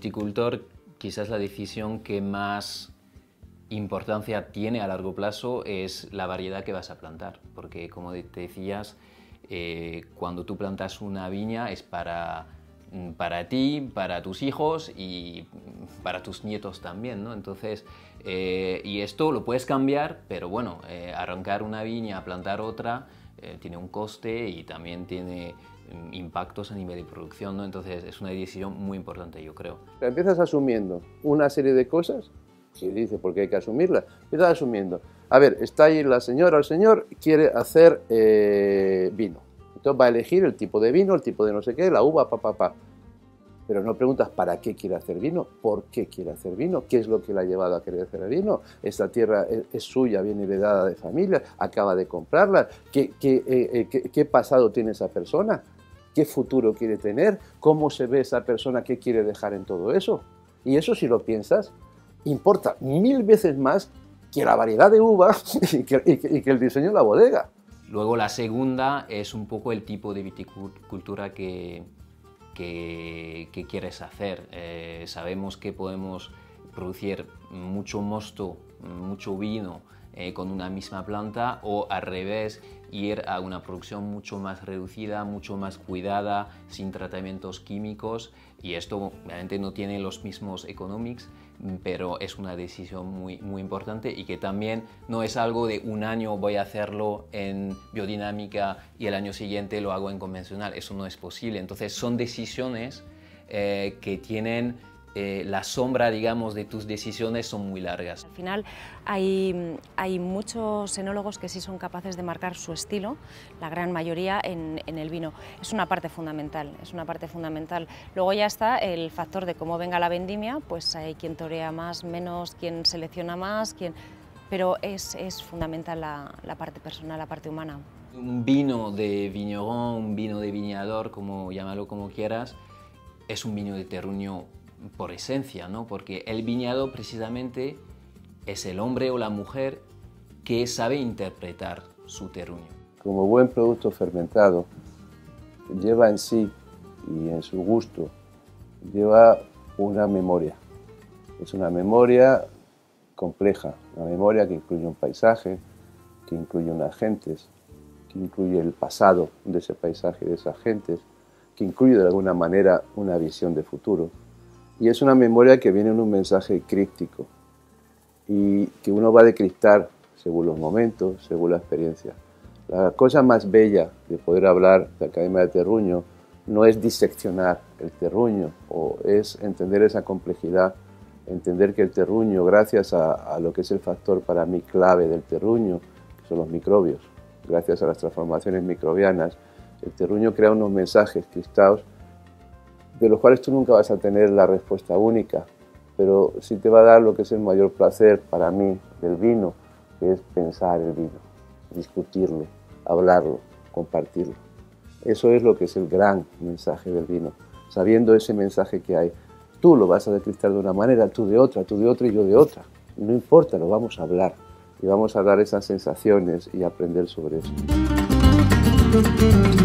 viticultor, quizás la decisión que más importancia tiene a largo plazo es la variedad que vas a plantar, porque como te decías, cuando tú plantas una viña es para ti, para tus hijos y para tus nietos también, ¿no? Entonces, y esto lo puedes cambiar, pero bueno, arrancar una viña, plantar otra, tiene un coste y también tiene impactos a nivel de producción, ¿no? Entonces es una decisión muy importante, yo creo. Empiezas asumiendo una serie de cosas, y dice porque hay que asumirlas, empiezas asumiendo, a ver, está ahí la señora o el señor, quiere hacer vino, entonces va a elegir el tipo de vino, el tipo de no sé qué, la uva, pero no preguntas para qué quiere hacer vino, por qué quiere hacer vino, qué es lo que le ha llevado a querer hacer el vino, esta tierra es suya, viene heredada de familia, acaba de comprarla, ¿qué pasado tiene esa persona? ¿Qué futuro quiere tener? ¿Cómo se ve esa persona? ¿Qué quiere dejar en todo eso? Y eso, si lo piensas, importa 1000 veces más que la variedad de uva y que el diseño de la bodega. Luego la segunda es un poco el tipo de viticultura que quieres hacer. Sabemos que podemos producir mucho mosto, mucho vino con una misma planta, o al revés, ir a una producción mucho más reducida, mucho más cuidada, sin tratamientos químicos, y esto obviamente no tiene los mismos economics, pero es una decisión muy importante y que también no es algo de un año voy a hacerlo en biodinámica y el año siguiente lo hago en convencional. Eso no es posible. Entonces son decisiones que tienen la sombra, digamos, de tus decisiones son muy largas. Al final hay muchos enólogos que sí son capaces de marcar su estilo, la gran mayoría en el vino. Es una parte fundamental, es una parte fundamental. Luego ya está el factor de cómo venga la vendimia, pues hay quien torea más, menos, quien selecciona más, pero es fundamental la parte personal, la parte humana. Un vino de vigneron, un vino de viñador, como llámalo como quieras, es un vino de terruño por esencia, ¿no? Porque el viñado precisamente es el hombre o la mujer que sabe interpretar su terruño. Como buen producto fermentado, lleva en sí y en su gusto, lleva una memoria. Es una memoria compleja, una memoria que incluye un paisaje, que incluye unas gentes, que incluye el pasado de ese paisaje y de esas gentes, que incluye de alguna manera una visión de futuro. Y es una memoria que viene en un mensaje críptico y que uno va a decriptar según los momentos, según la experiencia. La cosa más bella de poder hablar de Academia de Terruño no es diseccionar el terruño, o es entender esa complejidad, entender que el terruño, gracias a lo que es el factor para mí clave del terruño, que son los microbios, gracias a las transformaciones microbianas, el terruño crea unos mensajes cristalinos de los cuales tú nunca vas a tener la respuesta única, pero sí te va a dar lo que es el mayor placer para mí del vino, que es pensar el vino, discutirlo, hablarlo, compartirlo. Eso es lo que es el gran mensaje del vino. Sabiendo ese mensaje que hay, tú lo vas a decristar de una manera, tú de otra y yo de otra. No importa, lo vamos a hablar y vamos a dar esas sensaciones y aprender sobre eso.